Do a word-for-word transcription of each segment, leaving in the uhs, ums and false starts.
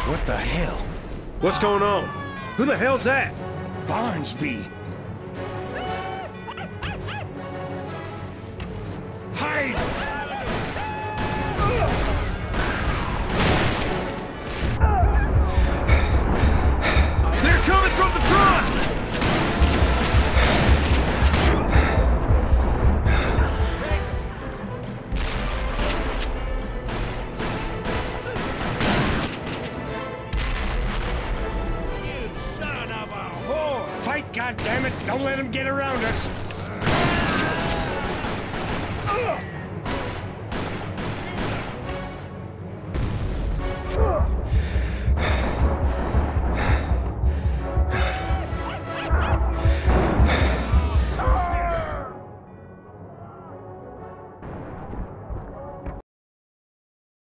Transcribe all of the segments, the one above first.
What the hell? What's going on? Who the hell's that? Barnsby! Hide! They're coming from the front! You son of a whore! Fight, goddammit! Don't let him get around us!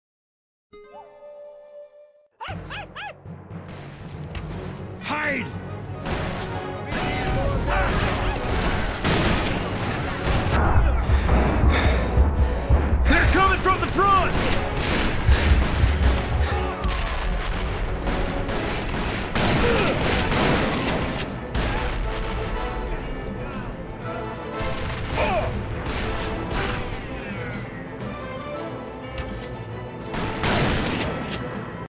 Hide!